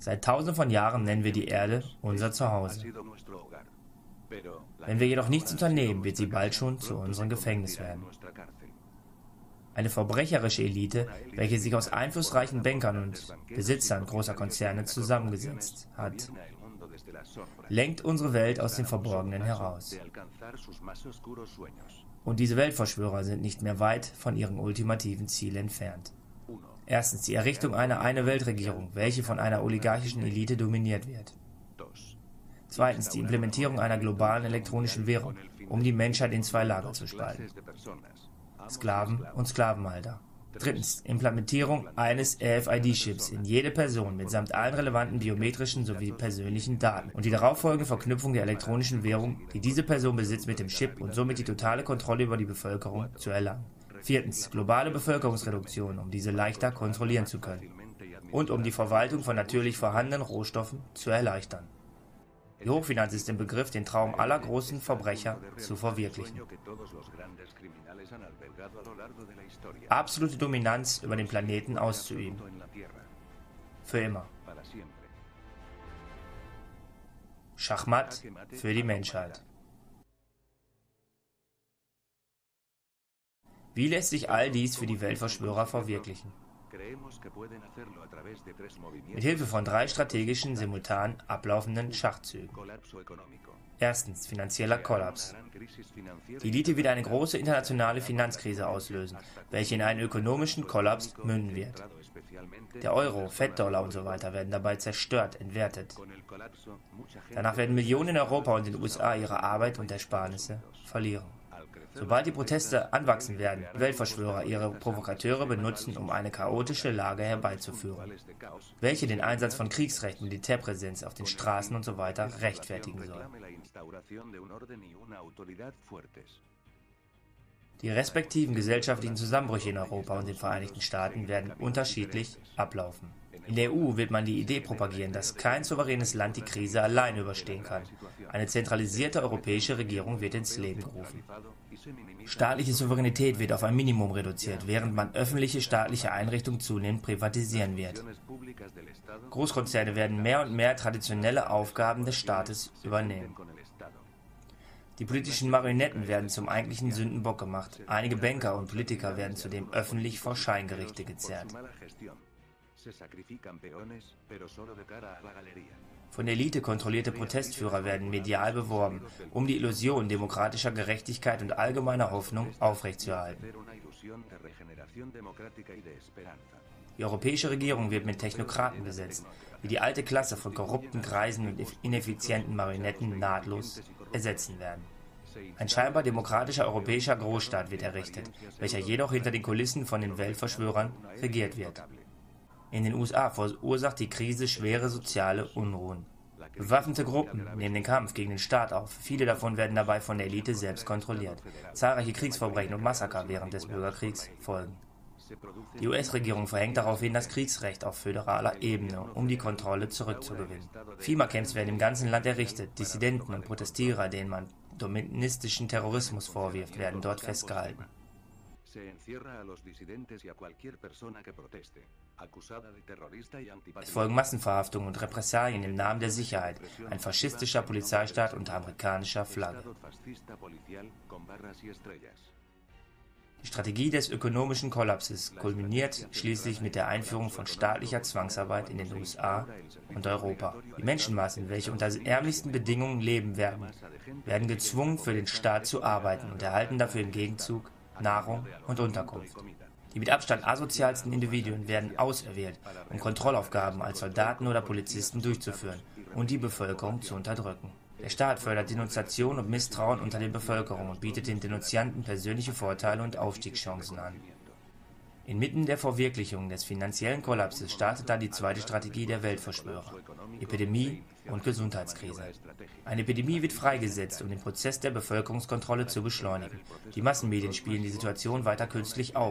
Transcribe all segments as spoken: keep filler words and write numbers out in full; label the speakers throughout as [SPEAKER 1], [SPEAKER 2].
[SPEAKER 1] Seit tausenden von Jahren nennen wir die Erde unser Zuhause. Wenn wir jedoch nichts unternehmen, wird sie bald schon zu unserem Gefängnis werden. Eine verbrecherische Elite, welche sich aus einflussreichen Bankern und Besitzern großer Konzerne zusammengesetzt hat, lenkt unsere Welt aus dem Verborgenen heraus. Und diese Weltverschwörer sind nicht mehr weit von ihrem ultimativen Ziel entfernt. Erstens die Errichtung einer Eine-Welt-Regierung, welche von einer oligarchischen Elite dominiert wird. Zweitens die Implementierung einer globalen elektronischen Währung, um die Menschheit in zwei Lager zu spalten: Sklaven und Sklavenhalter. Drittens Implementierung eines R F I D-Chips in jede Person mitsamt allen relevanten biometrischen sowie persönlichen Daten und die darauffolgende Verknüpfung der elektronischen Währung, die diese Person besitzt, mit dem Chip und somit die totale Kontrolle über die Bevölkerung zu erlangen. Viertens globale Bevölkerungsreduktion, um diese leichter kontrollieren zu können und um die Verwaltung von natürlich vorhandenen Rohstoffen zu erleichtern. Die Hochfinanz ist im Begriff, den Traum aller großen Verbrecher zu verwirklichen. Absolute Dominanz über den Planeten auszuüben. Für immer. Schachmatt für die Menschheit. Wie lässt sich all dies für die Weltverschwörer verwirklichen? Mit Hilfe von drei strategischen, simultan ablaufenden Schachzügen. Erstens, finanzieller Kollaps. Die Elite wird eine große internationale Finanzkrise auslösen, welche in einen ökonomischen Kollaps münden wird. Der Euro, Fettdollar und so weiter werden dabei zerstört, entwertet. Danach werden Millionen in Europa und in den U S A ihre Arbeit und Ersparnisse verlieren. Sobald die Proteste anwachsen werden, Weltverschwörer ihre Provokateure benutzen, um eine chaotische Lage herbeizuführen, welche den Einsatz von Kriegsrecht, Militärpräsenz auf den Straßen und so weiter rechtfertigen soll. Die respektiven gesellschaftlichen Zusammenbrüche in Europa und den Vereinigten Staaten werden unterschiedlich ablaufen. In der E U wird man die Idee propagieren, dass kein souveränes Land die Krise allein überstehen kann. Eine zentralisierte europäische Regierung wird ins Leben gerufen. Staatliche Souveränität wird auf ein Minimum reduziert, während man öffentliche staatliche Einrichtungen zunehmend privatisieren wird. Großkonzerne werden mehr und mehr traditionelle Aufgaben des Staates übernehmen. Die politischen Marionetten werden zum eigentlichen Sündenbock gemacht. Einige Banker und Politiker werden zudem öffentlich vor Scheingerichte gezerrt. Von der Elite kontrollierte Protestführer werden medial beworben, um die Illusion demokratischer Gerechtigkeit und allgemeiner Hoffnung aufrechtzuerhalten. Die europäische Regierung wird mit Technokraten besetzt, die die alte Klasse von korrupten Greisen und ineffizienten Marionetten nahtlos ersetzen werden. Ein scheinbar demokratischer europäischer Großstaat wird errichtet, welcher jedoch hinter den Kulissen von den Weltverschwörern regiert wird. In den U S A verursacht die Krise schwere soziale Unruhen. Bewaffnete Gruppen nehmen den Kampf gegen den Staat auf. Viele davon werden dabei von der Elite selbst kontrolliert. Zahlreiche Kriegsverbrechen und Massaker während des Bürgerkriegs folgen. Die U S-Regierung verhängt daraufhin das Kriegsrecht auf föderaler Ebene, um die Kontrolle zurückzugewinnen. FEMA-Camps werden im ganzen Land errichtet. Dissidenten und Protestierer, denen man doministischen Terrorismus vorwirft, werden dort festgehalten. Es folgen Massenverhaftungen und Repressalien im Namen der Sicherheit, ein faschistischer Polizeistaat unter amerikanischer Flagge. Die Strategie des ökonomischen Kollapses kulminiert schließlich mit der Einführung von staatlicher Zwangsarbeit in den U S A und Europa. Die Menschenmassen, welche unter ärmlichsten Bedingungen leben werden, werden gezwungen, für den Staat zu arbeiten und erhalten dafür im Gegenzug Nahrung und Unterkunft. Die mit Abstand asozialsten Individuen werden auserwählt, um Kontrollaufgaben als Soldaten oder Polizisten durchzuführen und die Bevölkerung zu unterdrücken. Der Staat fördert Denunziation und Misstrauen unter der Bevölkerung und bietet den Denunzianten persönliche Vorteile und Aufstiegschancen an. Inmitten der Verwirklichung des finanziellen Kollapses startet dann die zweite Strategie der Weltverschwörer: Epidemie und Gesundheitskrise. Eine Epidemie wird freigesetzt, um den Prozess der Bevölkerungskontrolle zu beschleunigen. Die Massenmedien spielen die Situation weiter künstlich auf.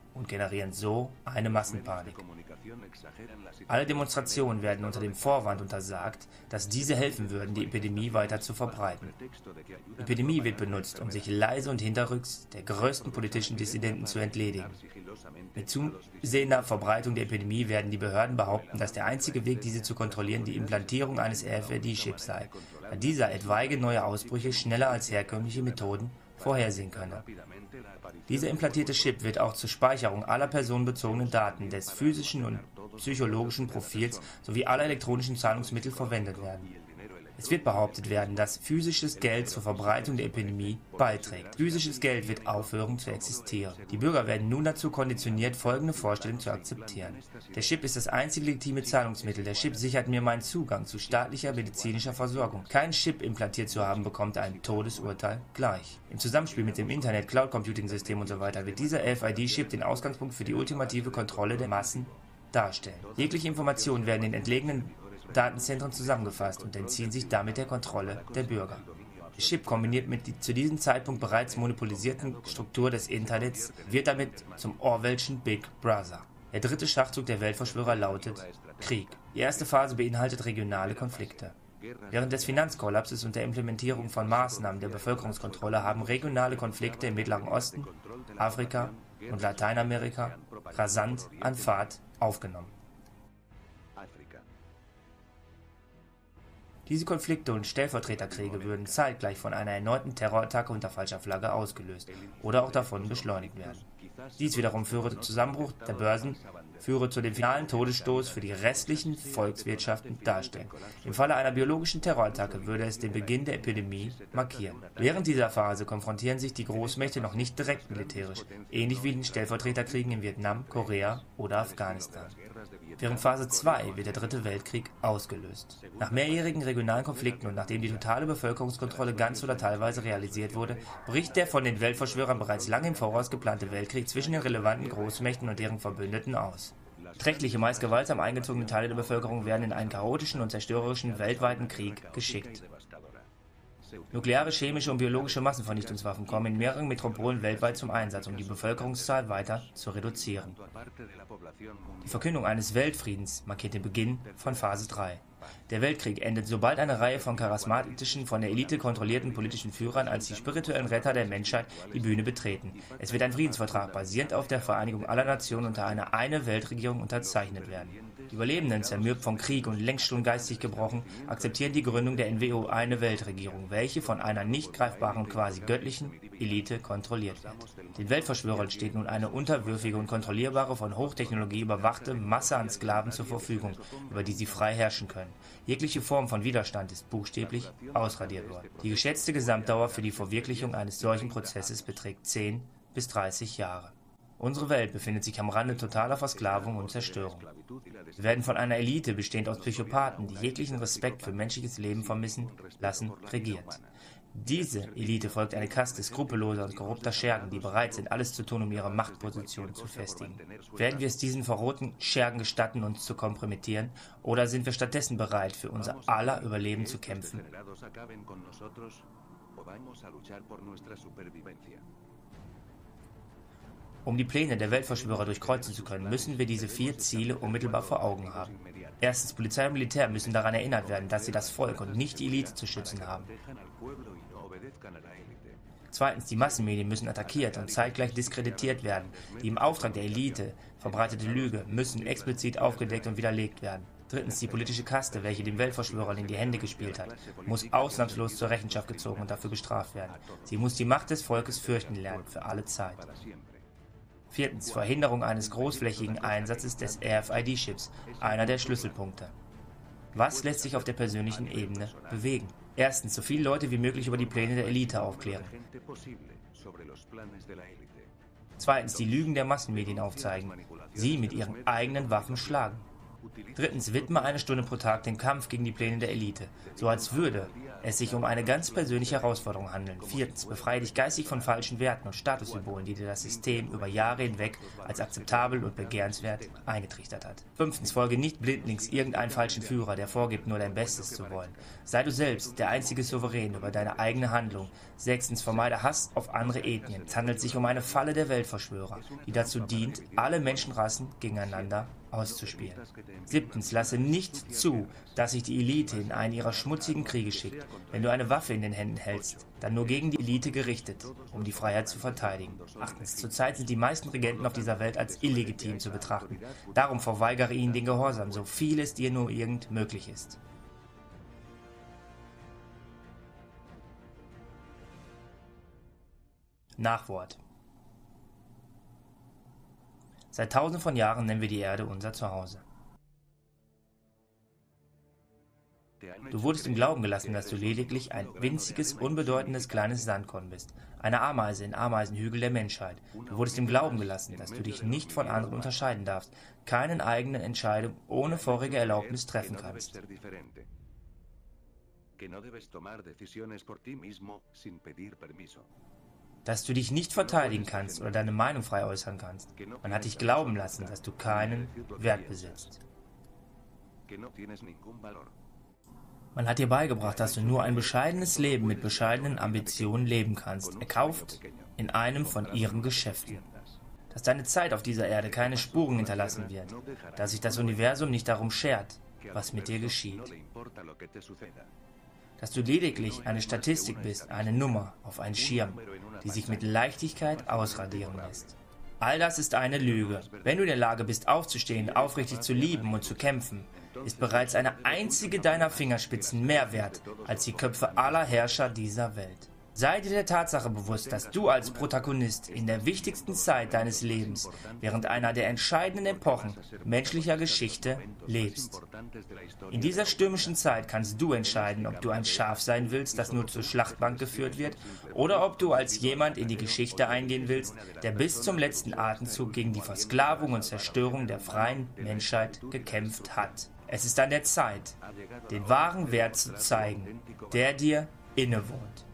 [SPEAKER 1] und generieren so eine Massenpanik. Alle Demonstrationen werden unter dem Vorwand untersagt, dass diese helfen würden, die Epidemie weiter zu verbreiten. Die Epidemie wird benutzt, um sich leise und hinterrücks der größten politischen Dissidenten zu entledigen. Mit zusehender Verbreitung der Epidemie werden die Behörden behaupten, dass der einzige Weg, diese zu kontrollieren, die Implantierung eines R F I D-Chips sei, da dieser etwaige neue Ausbrüche schneller als herkömmliche Methoden vorhersehen könne. Dieser implantierte Chip wird auch zur Speicherung aller personenbezogenen Daten, des physischen und psychologischen Profils sowie aller elektronischen Zahlungsmittel verwendet werden. Es wird behauptet werden, dass physisches Geld zur Verbreitung der Epidemie beiträgt. Physisches Geld wird aufhören zu existieren. Die Bürger werden nun dazu konditioniert, folgende Vorstellung zu akzeptieren. Der Chip ist das einzige legitime Zahlungsmittel. Der Chip sichert mir meinen Zugang zu staatlicher medizinischer Versorgung. Kein Chip implantiert zu haben, bekommt ein Todesurteil gleich. Im Zusammenspiel mit dem Internet, Cloud-Computing-System usw. wird dieser R F I D-Chip den Ausgangspunkt für die ultimative Kontrolle der Massen darstellen. Jegliche Informationen werden in entlegenen Datenzentren zusammengefasst und entziehen sich damit der Kontrolle der Bürger. Der Chip, kombiniert mit die zu diesem Zeitpunkt bereits monopolisierten Struktur des Internets, wird damit zum Orwellschen Big Brother. Der dritte Schachzug der Weltverschwörer lautet Krieg. Die erste Phase beinhaltet regionale Konflikte. Während des Finanzkollapses und der Implementierung von Maßnahmen der Bevölkerungskontrolle haben regionale Konflikte im Mittleren Osten, Afrika und Lateinamerika rasant an Fahrt aufgenommen. Diese Konflikte und Stellvertreterkriege würden zeitgleich von einer erneuten Terrorattacke unter falscher Flagge ausgelöst oder auch davon beschleunigt werden. Dies wiederum führe zum Zusammenbruch der Börsen, führe zu dem finalen Todesstoß für die restlichen Volkswirtschaften darstellen. Im Falle einer biologischen Terrorattacke würde es den Beginn der Epidemie markieren. Während dieser Phase konfrontieren sich die Großmächte noch nicht direkt militärisch, ähnlich wie in den Stellvertreterkriegen in Vietnam, Korea oder Afghanistan. Während Phase zwei wird der Dritte Weltkrieg ausgelöst. Nach mehrjährigen regionalen Konflikten und nachdem die totale Bevölkerungskontrolle ganz oder teilweise realisiert wurde, bricht der von den Weltverschwörern bereits lange im Voraus geplante Weltkrieg zwischen den relevanten Großmächten und deren Verbündeten aus. Beträchtliche, meist gewaltsam eingezogene Teile der Bevölkerung werden in einen chaotischen und zerstörerischen weltweiten Krieg geschickt. Nukleare, chemische und biologische Massenvernichtungswaffen kommen in mehreren Metropolen weltweit zum Einsatz, um die Bevölkerungszahl weiter zu reduzieren. Die Verkündung eines Weltfriedens markiert den Beginn von Phase drei. Der Weltkrieg endet, sobald eine Reihe von charismatischen, von der Elite kontrollierten politischen Führern als die spirituellen Retter der Menschheit die Bühne betreten. Es wird ein Friedensvertrag basierend auf der Vereinigung aller Nationen unter einer Eine-Weltregierung unterzeichnet werden. Die Überlebenden, zermürbt vom Krieg und längst schon geistig gebrochen, akzeptieren die Gründung der N W O Eine-Weltregierung, welche von einer nicht greifbaren, quasi göttlichen Elite kontrolliert wird. Den Weltverschwörern steht nun eine unterwürfige und kontrollierbare, von Hochtechnologie überwachte Masse an Sklaven zur Verfügung, über die sie frei herrschen können. Jegliche Form von Widerstand ist buchstäblich ausradiert worden. Die geschätzte Gesamtdauer für die Verwirklichung eines solchen Prozesses beträgt zehn bis dreißig Jahre. Unsere Welt befindet sich am Rande totaler Versklavung und Zerstörung. Wir werden von einer Elite, bestehend aus Psychopathen, die jeglichen Respekt für menschliches Leben vermissen lassen, regiert. Diese Elite folgt eine Kaste skrupelloser und korrupter Schergen, die bereit sind, alles zu tun, um ihre Machtposition zu festigen. Werden wir es diesen verrohten Schergen gestatten, uns zu kompromittieren, oder sind wir stattdessen bereit, für unser aller Überleben zu kämpfen? Um die Pläne der Weltverschwörer durchkreuzen zu können, müssen wir diese vier Ziele unmittelbar vor Augen haben. Erstens, Polizei und Militär müssen daran erinnert werden, dass sie das Volk und nicht die Elite zu schützen haben. Zweitens, die Massenmedien müssen attackiert und zeitgleich diskreditiert werden. Die im Auftrag der Elite verbreitete Lüge müssen explizit aufgedeckt und widerlegt werden. Drittens, die politische Kaste, welche den Weltverschwörern in die Hände gespielt hat, muss ausnahmslos zur Rechenschaft gezogen und dafür bestraft werden. Sie muss die Macht des Volkes fürchten lernen, für alle Zeit. Viertens, Verhinderung eines großflächigen Einsatzes des R F I D-Chips, einer der Schlüsselpunkte. Was lässt sich auf der persönlichen Ebene bewegen? Erstens, so viele Leute wie möglich über die Pläne der Elite aufklären. Zweitens, die Lügen der Massenmedien aufzeigen, sie mit ihren eigenen Waffen schlagen. Drittens, widme eine Stunde pro Tag dem Kampf gegen die Pläne der Elite, so als würde es sich um eine ganz persönliche Herausforderung handeln. Viertens, befreie dich geistig von falschen Werten und Statussymbolen, die dir das System über Jahre hinweg als akzeptabel und begehrenswert eingetrichtert hat. Fünftens, folge nicht blindlings irgendeinem falschen Führer, der vorgibt, nur dein Bestes zu wollen. Sei du selbst der einzige Souverän über deine eigene Handlung. Sechstens, vermeide Hass auf andere Ethnien. Es handelt sich um eine Falle der Weltverschwörer, die dazu dient, alle Menschenrassen gegeneinander auszuspielen. Siebtens, lasse nicht zu, dass sich die Elite in einen ihrer schmutzigen Kriege schickt. Wenn du eine Waffe in den Händen hältst, dann nur gegen die Elite gerichtet, um die Freiheit zu verteidigen. Achtens, zurzeit sind die meisten Regenten auf dieser Welt als illegitim zu betrachten. Darum verweigere ihnen den Gehorsam, so viel es dir nur irgend möglich ist. Nachwort. Seit tausenden von Jahren nennen wir die Erde unser Zuhause. Du wurdest im Glauben gelassen, dass du lediglich ein winziges, unbedeutendes kleines Sandkorn bist, eine Ameise im Ameisenhügel der Menschheit. Du wurdest im Glauben gelassen, dass du dich nicht von anderen unterscheiden darfst, keine eigene Entscheidung ohne vorige Erlaubnis treffen kannst. Dass du dich nicht verteidigen kannst oder deine Meinung frei äußern kannst. Man hat dich glauben lassen, dass du keinen Wert besitzt. Man hat dir beigebracht, dass du nur ein bescheidenes Leben mit bescheidenen Ambitionen leben kannst, erkauft in einem von ihren Geschäften. Dass deine Zeit auf dieser Erde keine Spuren hinterlassen wird, dass sich das Universum nicht darum schert, was mit dir geschieht. Dass du lediglich eine Statistik bist, eine Nummer auf einen Schirm, die sich mit Leichtigkeit ausradieren lässt. All das ist eine Lüge. Wenn du in der Lage bist, aufzustehen, aufrichtig zu lieben und zu kämpfen, ist bereits eine einzige deiner Fingerspitzen mehr wert als die Köpfe aller Herrscher dieser Welt. Sei dir der Tatsache bewusst, dass du als Protagonist in der wichtigsten Zeit deines Lebens, während einer der entscheidenden Epochen menschlicher Geschichte, lebst. In dieser stürmischen Zeit kannst du entscheiden, ob du ein Schaf sein willst, das nur zur Schlachtbank geführt wird, oder ob du als jemand in die Geschichte eingehen willst, der bis zum letzten Atemzug gegen die Versklavung und Zerstörung der freien Menschheit gekämpft hat. Es ist an der Zeit, den wahren Wert zu zeigen, der dir innewohnt.